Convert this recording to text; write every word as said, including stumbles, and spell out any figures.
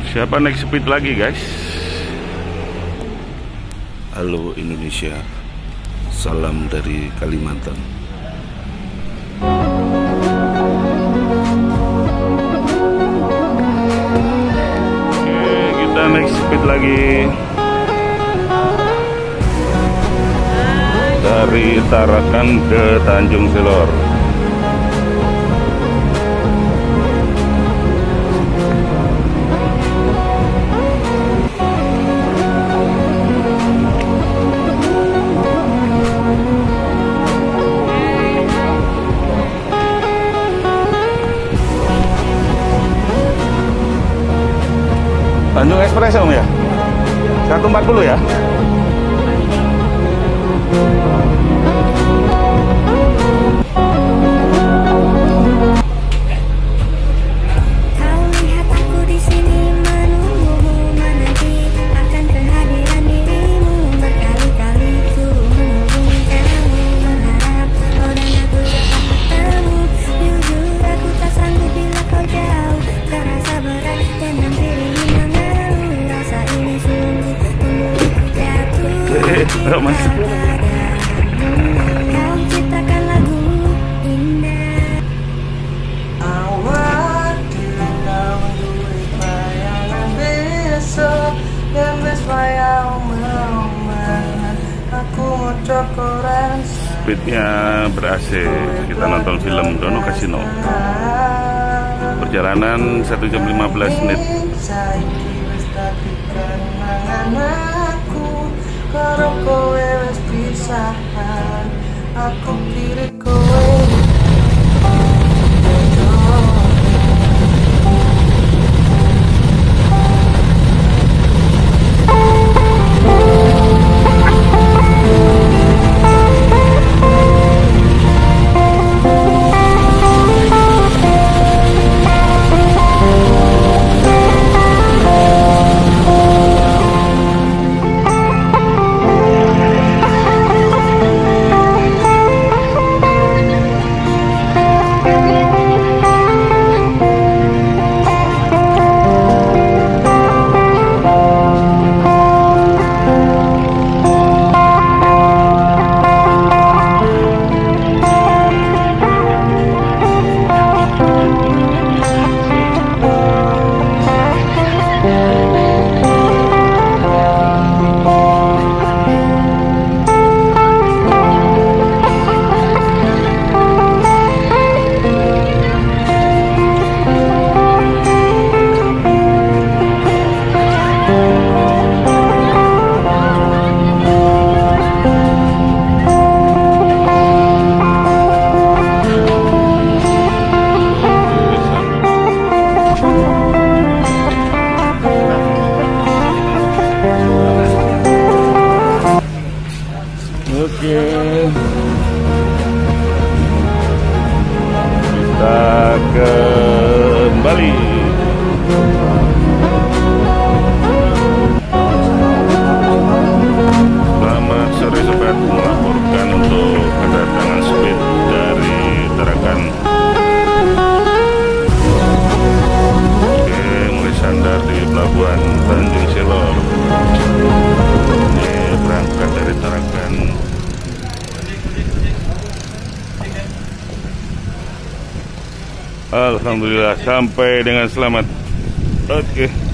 Siapa naik speed lagi, guys? Halo Indonesia, salam dari Kalimantan. Oke, kita naik speed lagi dari Tarakan ke Tanjung Selor. Tanjung Express Om ya? seratus empat puluh ya? Mas. Kau ciptakan lagu indah. Awak kau duit bayangan besok dan besok mana aku mau cokoran. Speednya ber-A C. Kita nonton film Dono Kasino. Perjalanan satu jam lima belas menit. Karo kowe wis pisahan, aku kiri kowe. Oke, kita kembali. Selamat sore sobat, melaporkan untuk kedatangan speed dari Tarakan. Oke, mulai sandar di pelabuhan Tanjung Selor. Ini berangkat dari Tarakan. Alhamdulillah sampai dengan selamat. Oke.